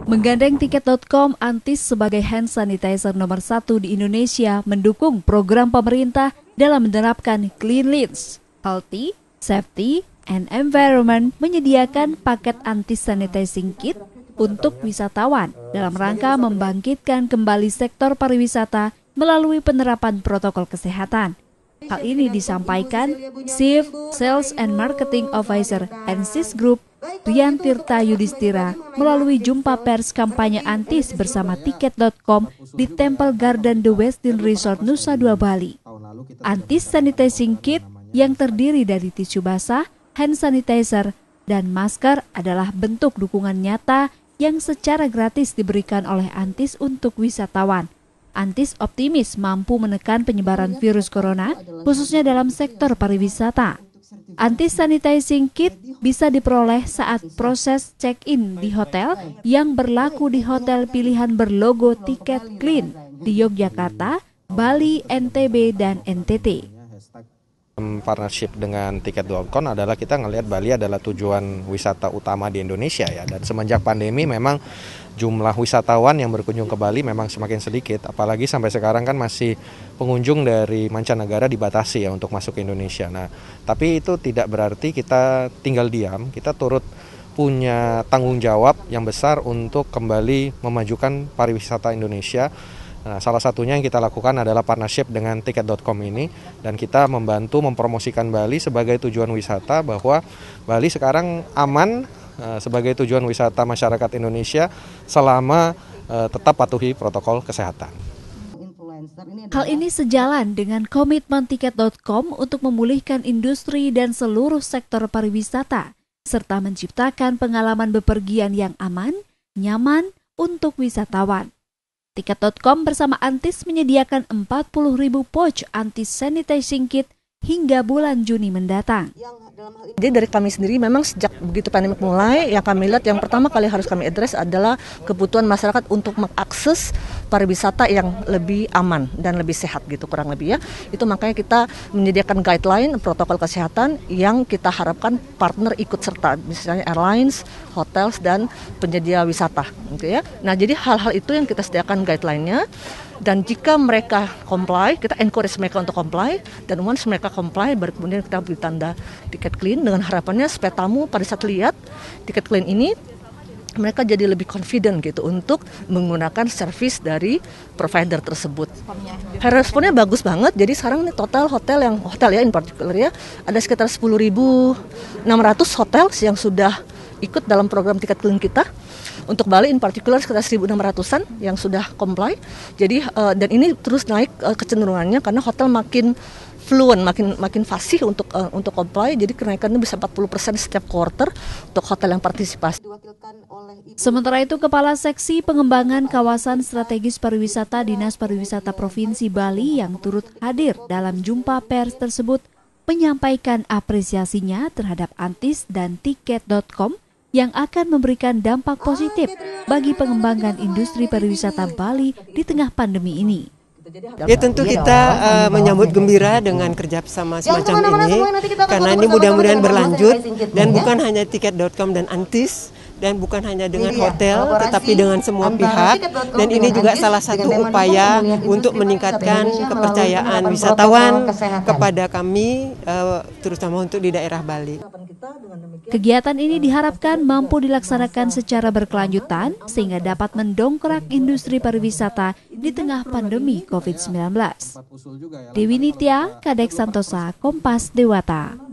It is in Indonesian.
Menggandeng Tiket.com, Antis sebagai hand sanitizer nomor 1 di Indonesia mendukung program pemerintah dalam menerapkan cleanliness, healthy, safety, and environment, menyediakan paket Antis sanitizing kit untuk wisatawan dalam rangka membangkitkan kembali sektor pariwisata melalui penerapan protokol kesehatan. Hal ini disampaikan Chief Sales and Marketing Officer Antis Group, Rian Tirta Yudhistira, melalui jumpa pers kampanye Antis bersama Tiket.com di Temple Garden The Westin Resort Nusa Dua Bali. Antis Sanitizing Kit yang terdiri dari tisu basah, hand sanitizer, dan masker adalah bentuk dukungan nyata yang secara gratis diberikan oleh Antis untuk wisatawan. Antis optimis mampu menekan penyebaran virus corona, khususnya dalam sektor pariwisata. Antis Sanitizing Kit bisa diperoleh saat proses check-in di hotel yang berlaku di hotel pilihan berlogo Tiket Clean di Yogyakarta, Bali, NTB, dan NTT. Partnership dengan Tiket.com adalah kita ngelihat Bali adalah tujuan wisata utama di Indonesia ya, dan semenjak pandemi memang jumlah wisatawan yang berkunjung ke Bali memang semakin sedikit, apalagi sampai sekarang kan masih pengunjung dari mancanegara dibatasi ya untuk masuk ke Indonesia. Nah, tapi itu tidak berarti kita tinggal diam, kita turut punya tanggung jawab yang besar untuk kembali memajukan pariwisata Indonesia. Nah, salah satunya yang kita lakukan adalah partnership dengan Tiket.com ini, dan kita membantu mempromosikan Bali sebagai tujuan wisata, bahwa Bali sekarang aman sebagai tujuan wisata masyarakat Indonesia selama tetap patuhi protokol kesehatan. Hal ini sejalan dengan komitmen Tiket.com untuk memulihkan industri dan seluruh sektor pariwisata, serta menciptakan pengalaman bepergian yang aman, nyaman untuk wisatawan. Tiket.com bersama Antis menyediakan 40.000 pouch Antis Sanitizing Kit hingga bulan Juni mendatang. Jadi dari kami sendiri memang sejak begitu pandemi mulai, yang kami lihat yang pertama kali harus kami address adalah kebutuhan masyarakat untuk mengakses pariwisata yang lebih aman dan lebih sehat gitu, kurang lebih ya. Itu makanya kita menyediakan guideline protokol kesehatan yang kita harapkan partner ikut serta, misalnya airlines, hotels, dan penyedia wisata gitu ya. Nah, jadi hal-hal itu yang kita sediakan guideline-nya. Dan jika mereka comply, kita encourage mereka untuk comply, dan once mereka comply, baru kemudian kita beri tanda Tiket Clean dengan harapannya supaya tamu pada saat lihat Tiket Clean ini, mereka jadi lebih confident gitu untuk menggunakan servis dari provider tersebut. Responnya bagus banget, jadi sekarang ini total hotel ya in particular ya, ada sekitar 10.600 hotel yang sudah ikut dalam program Tiket Clean kita. Untuk Bali in particular sekitar 1.600-an yang sudah comply. Jadi dan ini terus naik kecenderungannya karena hotel makin fluent, makin fasih untuk comply. Jadi kenaikannya bisa 40% setiap quarter untuk hotel yang partisipasi. Sementara itu, Kepala Seksi Pengembangan Kawasan Strategis Pariwisata Dinas Pariwisata Provinsi Bali yang turut hadir dalam jumpa pers tersebut menyampaikan apresiasinya terhadap Antis dan Tiket.com yang akan memberikan dampak positif bagi pengembangan industri pariwisata Bali di tengah pandemi ini. Ya, tentu kita menyambut gembira dengan kerjasama semacam ini, karena ini mudah-mudahan berlanjut, dan bukan hanya Tiket.com dan Antis, dan bukan hanya dengan hotel, tetapi dengan semua pihak. Dan ini juga salah satu upaya untuk meningkatkan kepercayaan wisatawan kepada kami, terutama untuk di daerah Bali. Kegiatan ini diharapkan mampu dilaksanakan secara berkelanjutan sehingga dapat mendongkrak industri pariwisata di tengah pandemi COVID-19. Dewi Nitya, Kadek Santosa, Kompas Dewata.